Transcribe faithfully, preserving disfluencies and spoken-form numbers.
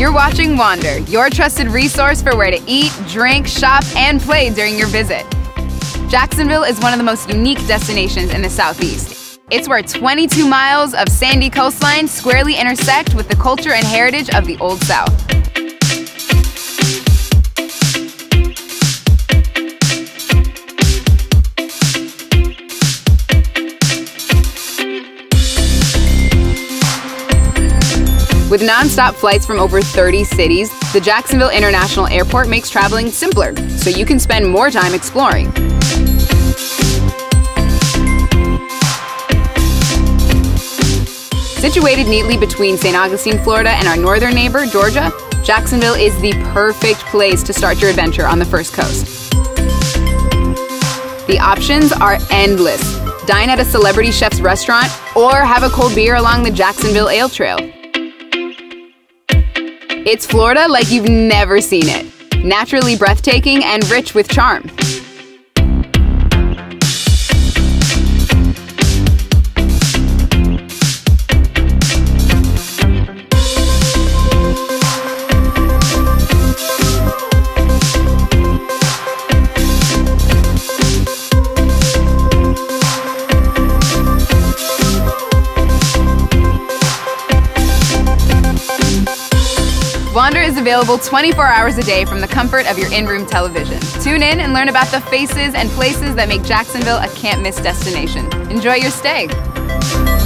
You're watching Wander, your trusted resource for where to eat, drink, shop, and play during your visit. Jacksonville is one of the most unique destinations in the Southeast. It's where twenty-two miles of sandy coastline squarely intersect with the culture and heritage of the Old South. With non-stop flights from over thirty cities, the Jacksonville International Airport makes traveling simpler, so you can spend more time exploring. Situated neatly between Saint Augustine, Florida and our northern neighbor, Georgia, Jacksonville is the perfect place to start your adventure on the First Coast. The options are endless. Dine at a celebrity chef's restaurant or have a cold beer along the Jacksonville Ale Trail. It's Florida like you've never seen it. Naturally breathtaking and rich with charm. Wander is available twenty-four hours a day from the comfort of your in-room television. Tune in and learn about the faces and places that make Jacksonville a can't-miss destination. Enjoy your stay.